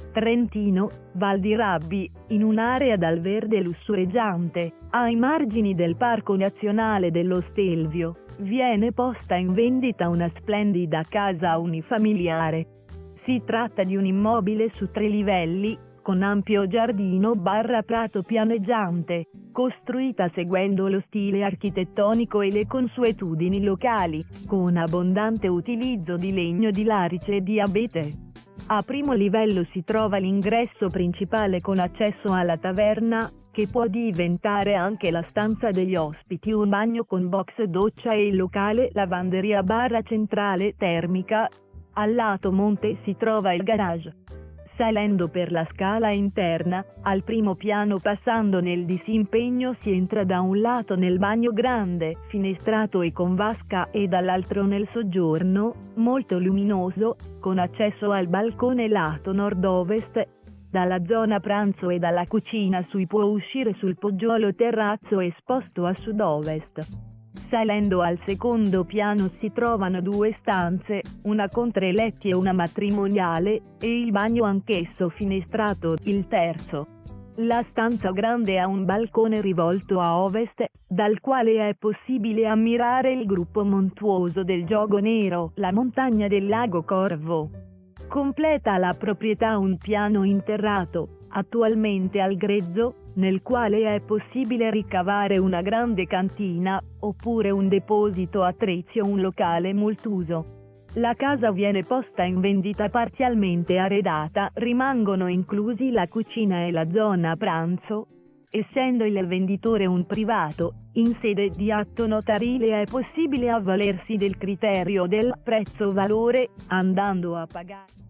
Trentino, Val di Rabbi, in un'area dal verde lussureggiante, ai margini del Parco Nazionale dello Stelvio, viene posta in vendita una splendida casa unifamiliare. Si tratta di un immobile su 3 livelli, con ampio giardino/prato pianeggiante, costruita seguendo lo stile architettonico e le consuetudini locali, con abbondante utilizzo di legno di larice e di abete. A primo livello si trova l'ingresso principale con accesso alla taverna, che può diventare anche la stanza degli ospiti, un bagno con box doccia e il locale lavanderia/bar centrale termica. Al lato monte si trova il garage. Salendo per la scala interna, al primo piano passando nel disimpegno si entra da un lato nel bagno grande, finestrato e con vasca e dall'altro nel soggiorno, molto luminoso, con accesso al balcone lato nord-ovest. Dalla zona pranzo e dalla cucina si può uscire sul poggiolo terrazzo esposto a sud-ovest. Salendo al secondo piano si trovano 2 stanze, una con 3 letti e una matrimoniale, e il bagno anch'esso finestrato, il terzo. La stanza grande ha un balcone rivolto a ovest, dal quale è possibile ammirare il gruppo montuoso del Giogo Nero, la montagna del Lago Corvo. Completa la proprietà un piano interrato, attualmente al grezzo, nel quale è possibile ricavare una grande cantina, oppure un deposito attrezzi o un locale multuso. La casa viene posta in vendita parzialmente arredata, rimangono inclusi la cucina e la zona pranzo. Essendo il venditore un privato, in sede di atto notarile è possibile avvalersi del criterio del prezzo-valore, andando a pagare